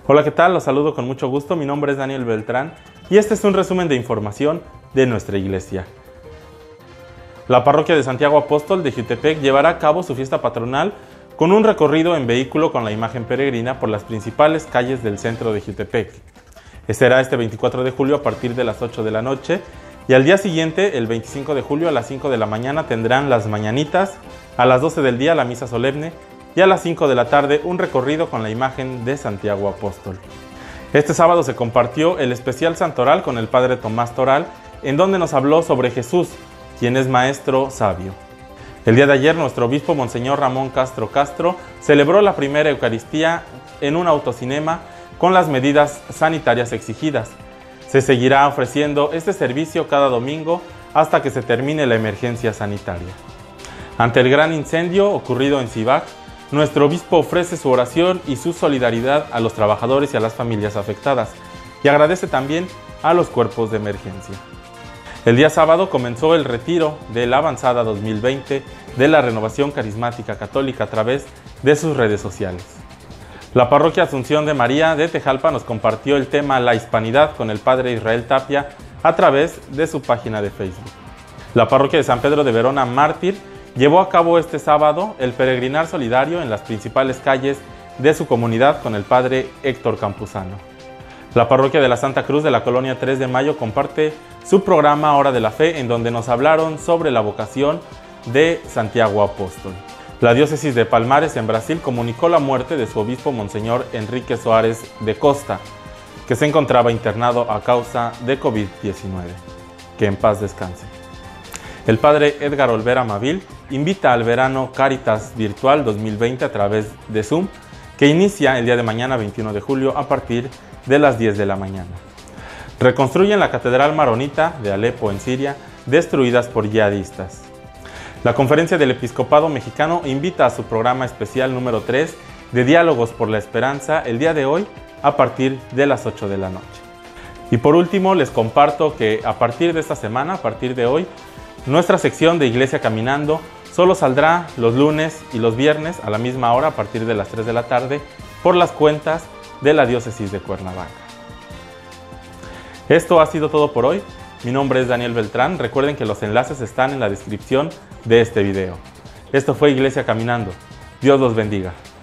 Hola, ¿qué tal? Los saludo con mucho gusto. Mi nombre es Daniel Beltrán y este es un resumen de información de nuestra iglesia. La parroquia de Santiago Apóstol de Jiutepec llevará a cabo su fiesta patronal con un recorrido en vehículo con la imagen peregrina por las principales calles del centro de Jiutepec. Será este 24 de julio a partir de las 8 de la noche y al día siguiente, el 25 de julio a las 5 de la mañana, tendrán las mañanitas, a las 12 del día la misa solemne y a las 5 de la tarde un recorrido con la imagen de Santiago Apóstol. Este sábado se compartió el especial santoral con el padre Tomás Toral, en donde nos habló sobre Jesús, quien es maestro sabio. El día de ayer nuestro obispo Monseñor Ramón Castro Castro celebró la primera Eucaristía en un autocinema con las medidas sanitarias exigidas. Se seguirá ofreciendo este servicio cada domingo hasta que se termine la emergencia sanitaria. Ante el gran incendio ocurrido en Cibac, nuestro obispo ofrece su oración y su solidaridad a los trabajadores y a las familias afectadas y agradece también a los cuerpos de emergencia. El día sábado comenzó el retiro de la Avanzada 2020 de la Renovación Carismática Católica a través de sus redes sociales. La parroquia Asunción de María de Tejalpa nos compartió el tema La Hispanidad con el padre Israel Tapia a través de su página de Facebook. La parroquia de San Pedro de Verona Mártir llevó a cabo este sábado el peregrinar solidario en las principales calles de su comunidad con el padre Héctor Campuzano. La parroquia de la Santa Cruz de la Colonia 3 de Mayo comparte su programa Hora de la Fe, en donde nos hablaron sobre la vocación de Santiago Apóstol. La diócesis de Palmares en Brasil comunicó la muerte de su obispo Monseñor Enrique Soares de Costa, que se encontraba internado a causa de COVID-19. Que en paz descanse. El padre Edgar Olvera Mavil invita al verano Cáritas Virtual 2020 a través de Zoom, que inicia el día de mañana 21 de julio a partir de las 10 de la mañana. Reconstruyen la Catedral Maronita de Alepo en Siria, destruidas por yihadistas. La Conferencia del Episcopado Mexicano invita a su programa especial número 3 de Diálogos por la Esperanza el día de hoy a partir de las 8 de la noche. Y por último les comparto que a partir de esta semana, a partir de hoy, nuestra sección de Iglesia Caminando solo saldrá los lunes y los viernes a la misma hora a partir de las 3 de la tarde por las cuentas de la diócesis de Cuernavaca. Esto ha sido todo por hoy. Mi nombre es Daniel Beltrán. Recuerden que los enlaces están en la descripción de este video. Esto fue Iglesia Caminando. Dios los bendiga.